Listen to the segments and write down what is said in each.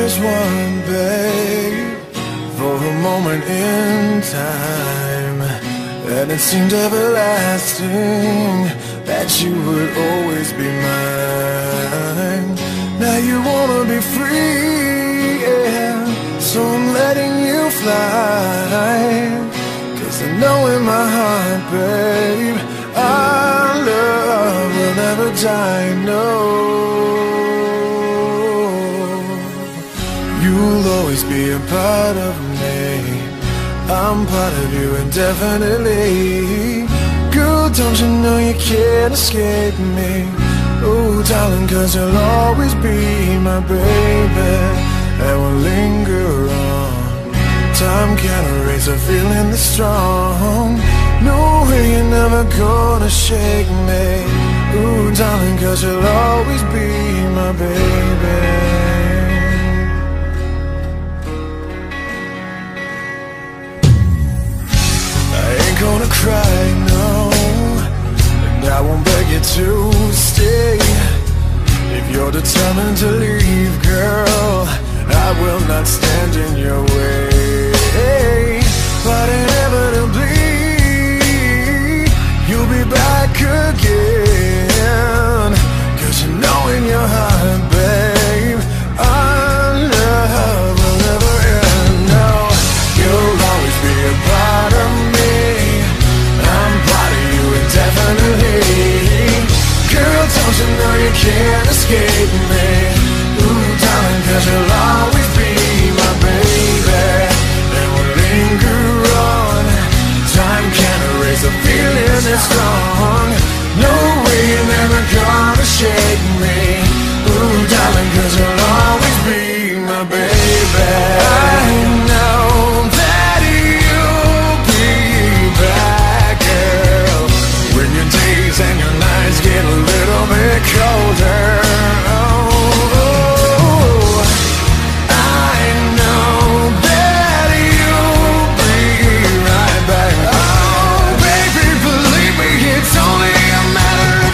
was one, babe, for a moment in time, and it seemed everlasting that you would always be mine. Now you wanna be free, yeah, so I'm letting you fly. 'Cause I know in my heart, babe, our love will never die, no. You'll always be a part of me, I'm part of you indefinitely. Girl, don't you know you can't escape me? Oh, darling, 'cause you'll always be my baby, and we'll linger on. Time can't erase a feeling that's strong. No way you're never gonna shake me. Ooh, darling, 'cause you'll always be my baby. Gonna cry, no, and I won't beg you to stay. If you're determined to leave, girl, I will not stand in your way. But inevitably, you'll be back again. 'Cause you know in your heart, babe, our love will never end. No, you'll always be a part of me, definitely. Girl, don't you know you can't escape me? Ooh, darling, 'cause you'll always be my baby, and we'll linger on. Time can't erase a feeling that's strong. No way you're never gonna shake me. Ooh, darling, 'cause you'll always be my baby. I know that you'll be back, girl, when your days and your nights get a little bit colder. Oh, I know that you'll be right back. Oh, baby, believe me, it's only a matter of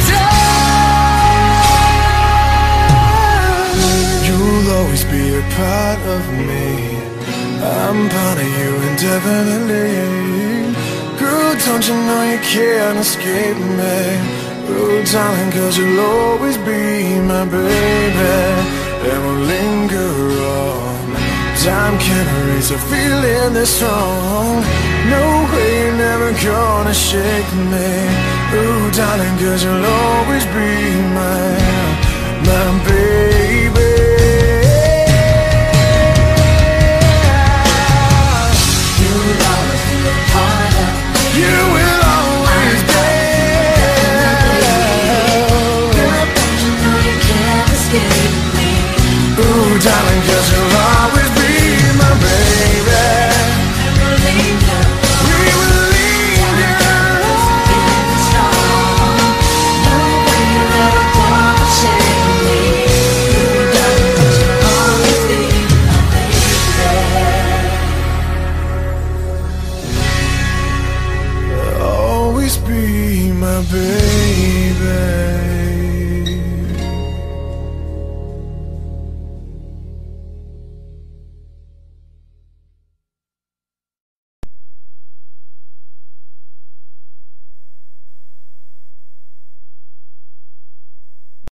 time. You'll always be a part of me, I'm part of you indefinitely. Girl, don't you know you can't escape me? Oh, darling, 'cause you'll always be my baby, and we'll linger on. Time can't erase a feeling that's strong. No way you're never gonna shake me. Oh, darling, 'cause you'll always be my